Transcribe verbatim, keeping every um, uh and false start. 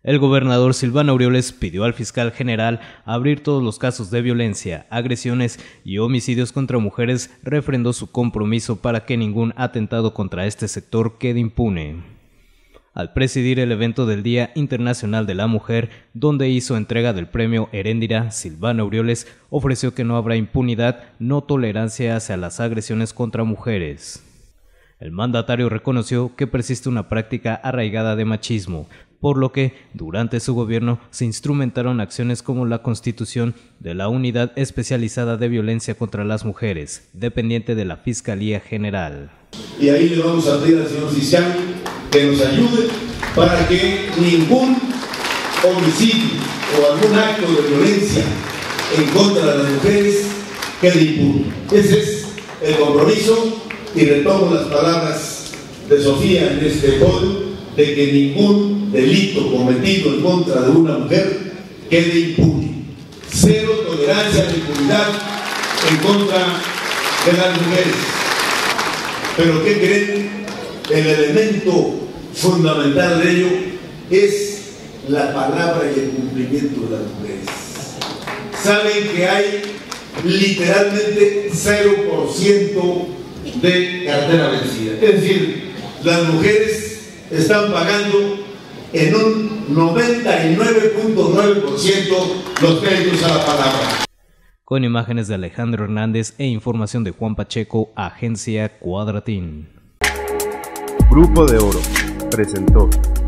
El gobernador Silvano Aureoles pidió al fiscal general abrir todos los casos de violencia, agresiones y homicidios contra mujeres, refrendó su compromiso para que ningún atentado contra este sector quede impune. Al presidir el evento del Día Internacional de la Mujer, donde hizo entrega del premio Heréndira, Silvano Aureoles ofreció que no habrá impunidad, no tolerancia hacia las agresiones contra mujeres. El mandatario reconoció que persiste una práctica arraigada de machismo, por lo que, durante su gobierno, se instrumentaron acciones como la constitución de la Unidad Especializada de Violencia contra las Mujeres, dependiente de la Fiscalía General. Y ahí le vamos a pedir al señor fiscal que nos ayude para que ningún homicidio o algún acto de violencia en contra de las mujeres quede impune. Ese es el compromiso, y retomo las palabras de Sofía en este podio, de que ningún delito cometido en contra de una mujer quede impune. Cero tolerancia de impunidad en contra de las mujeres. Pero ¿qué creen? El elemento fundamental de ello es la palabra y el cumplimiento de las mujeres. Saben que hay literalmente cero por ciento de cartera vencida. Es decir, las mujeres están pagando en un noventa y nueve punto nueve por ciento los créditos a la palabra. Con imágenes de Alejandro Hernández e información de Juan Pacheco, Agencia Cuadratín. Grupo de Oro presentó